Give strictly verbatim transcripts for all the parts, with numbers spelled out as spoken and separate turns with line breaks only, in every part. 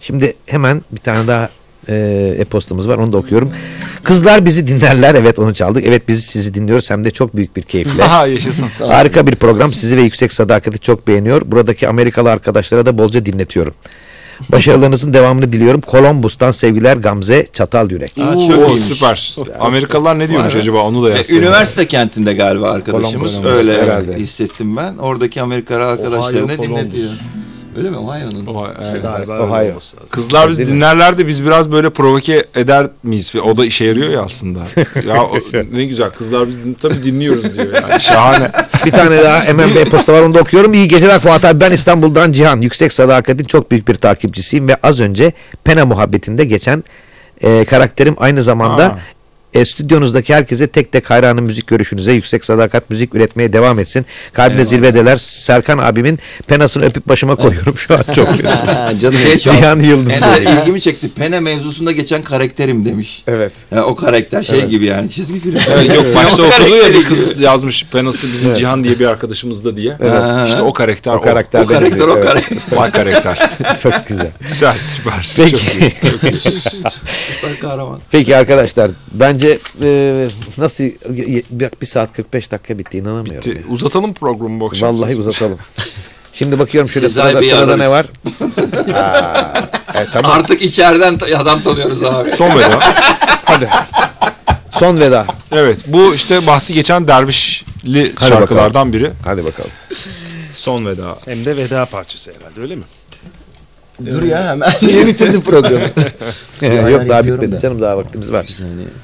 Şimdi hemen bir tane daha e, e-postamız var, onu da okuyorum. Kızlar bizi dinlerler. Evet, onu çaldık. Evet, biz sizi dinliyoruz, hem de çok büyük bir keyifle.
Aha, yaşasın.
Harika bir program. Sizi ve Yüksek Sadakat'i çok beğeniyor. Buradaki Amerikalı arkadaşlara da bolca dinletiyorum. Başarılarınızın devamını diliyorum. Columbus'tan sevgiler, Gamze Çatalyürek.
Aa, çok Oo, süper. Amerikalılar ne diyormuş acaba, onu da yazsın.
Üniversite kentinde galiba arkadaşımız.
Columbus,
öyle
herhalde
hissettim ben. Oradaki Amerikalı arkadaşlarına dinletiyor. Öyle mi? Ohio'nun.
Ohio, evet.
Ohio.
Kızlar biz dinlerler de biz biraz böyle provoke eder miyiz? O da işe yarıyor ya aslında. Ya o, ne güzel, kızlar biz din, tabii dinliyoruz diyor yani. Şahane.
Bir tane daha M M B posta var, onu da okuyorum. İyi geceler Fuat abi, ben İstanbul'dan Cihan. Yüksek Sadakat'in çok büyük bir takipçisiyim ve az önce Pena muhabbetinde geçen e, karakterim aynı zamanda...
Aa.
E, stüdyonuzdaki herkese tek tek hayranım, müzik görüşünüze. Yüksek Sadakat müzik üretmeye devam etsin. Kalbine zirvedeler. Serkan abimin penasını öpüp başıma koyuyorum şu an, çok.
Canım şey,
Cihan Yıldız.
Yani ilgimi çekti. Pena mevzusunda geçen karakterim demiş.
Evet.
Yani o karakter şey
evet.
gibi yani, çizgi film.
Evet, yok başta okudu ya, bir kız
gibi
yazmış penası bizim evet. Cihan diye bir arkadaşımız da diye.
Evet.
İşte o karakter o.
O karakter o. Karakter, o karakter.
Vay karakter.
Çok güzel.
Güzel, süper.
Peki.
Çok iyi, çok iyi.
Süper kahraman.
Peki arkadaşlar, bence e, nasıl bir, bir saat kırk beş dakika bitti, inanamıyorum.
Bitti.
Ya.
Uzatalım programı bu akşam.
Vallahi uzatalım. Şimdi bakıyorum şöyle,
Sezai
sırada,
Bey'i
sırada ne
ararız.
var? Aa, evet, tamam.
Artık içeriden adam tanıyoruz abi.
Son veda.
Hadi. Son veda.
Evet, bu işte bahsi geçen dervişli
Hadi
şarkılardan
bakalım.
biri.
Hadi bakalım.
Son veda.
Hem de veda parçası herhalde, öyle mi?
Dur ya, hemen.
Niye bitirdin programı? Yok, daha
yapıyorum
bitmedi
da.
canım, daha vaktimiz var.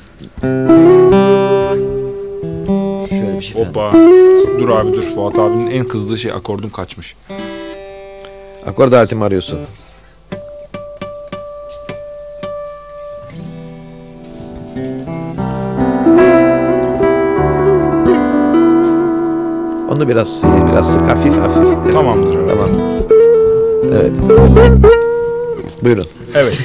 Şöyle bir şey.
Hoppa. Dur abi dur. Fuat abinin en kızdığı şey, akordum kaçmış.
Akord aletimi arıyorsun. Onu biraz biraz sık, hafif hafif. Evet.
Tamamdır. Evet.
Tamam. Evet. Buyurun.
Evet.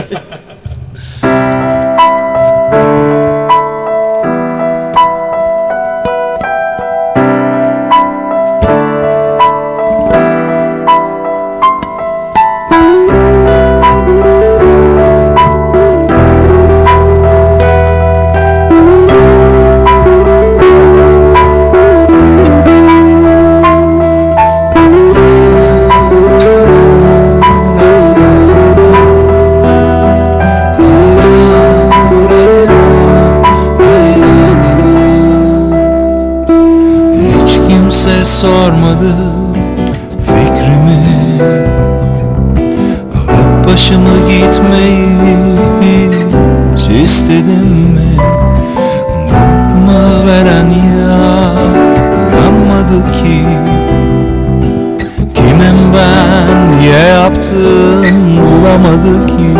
Sormadı fikrimi, alıp başımı gitmeyi hiç istedim mi? Mutlu veren ya uyanmadı ki. Kimim ben, niye yaptım, bulamadı ki.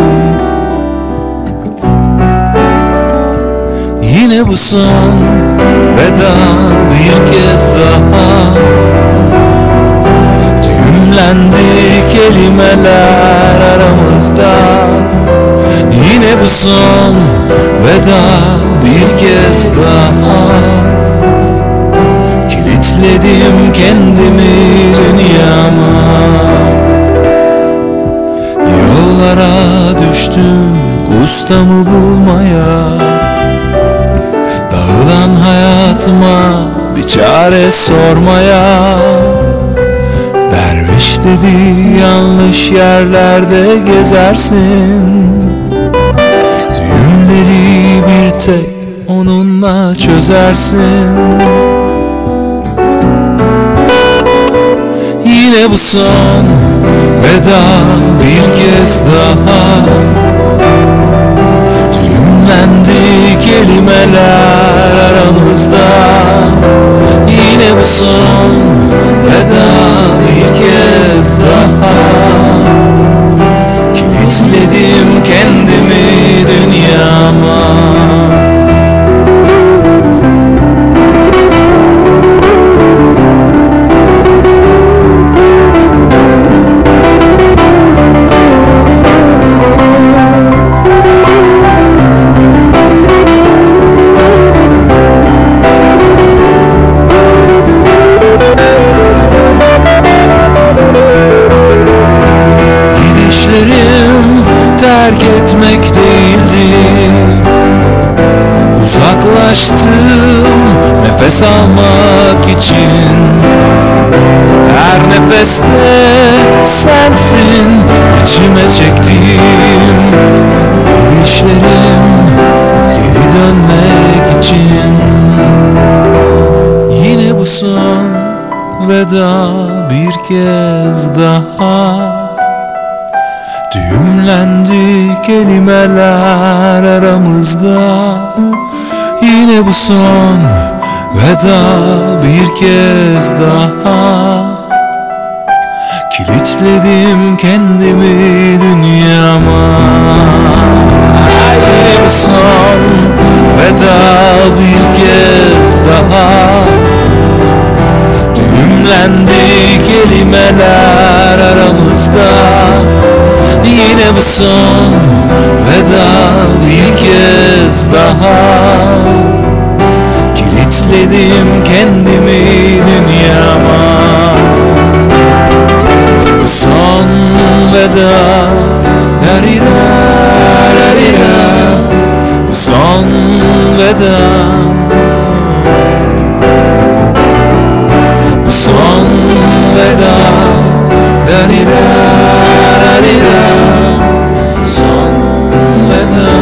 Yine bu son veda, bir kez daha düğümlendi kelimeler aramızda. Yine bu son veda, bir kez daha kilitledim kendimi dünyama. Yollara düştüm ustamı bulmaya, dağılan hayatıma bir çare sormaya. Derviş dedi yanlış yerlerde gezersin, düğümleri bir tek onunla çözersin. Yine bu son veda, bir kez daha düğümlendi kelimeler aramızda. Yine bu son veda, bir kez daha kilitledim kendimi dünyama. hedefim terk etmek değildi. Uzaklaştım nefes almak için. Her nefeste sensin içime çektiğim. Gidişlerim geri dönmek için. Yine bu son veda bir kez daha. Düğümlendi kelimeler aramızda. Yine bu son veda bir kez daha. Kilitledim kendimi dünyama. Yine bu son veda bir kez daha. Düğümlendi kelimeler aramızda. Yine bu son veda bir kez daha. Kilitledim kendimi dünyama. Bu son veda, darira, darira. Bu son veda. Bu son veda, darira, darira. Son veda.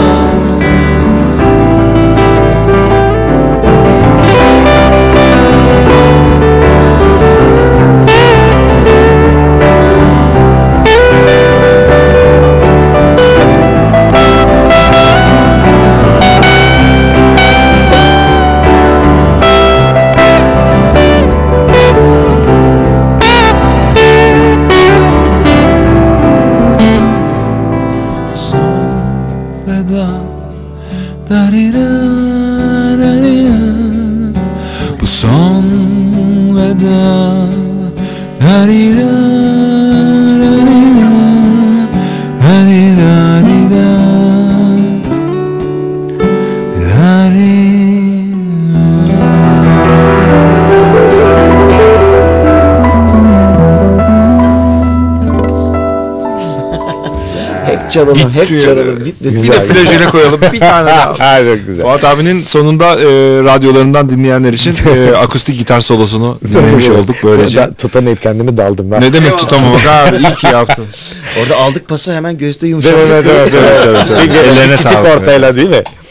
Bu son veda, darira, darira, darira, darira,
Hep çalalım, hep
Bitti.
çalalım. Bitti.
Bir de flajele koyalım bir tane daha.
Ha, çok güzel.
Fuat abinin sonunda e, radyolarından dinleyenler için e, akustik gitar solosunu dinlemiş olduk böylece.
Orada tutamayıp kendimi daldım. Ben.
Ne demek tutamamak abi, iyi ki yaptın.
Orada aldık pası hemen göğüste
Evet,
yumuşak.
evet, evet, evet, evet.
Ellerine
Küçük
sağlık.
ortayla değil mi?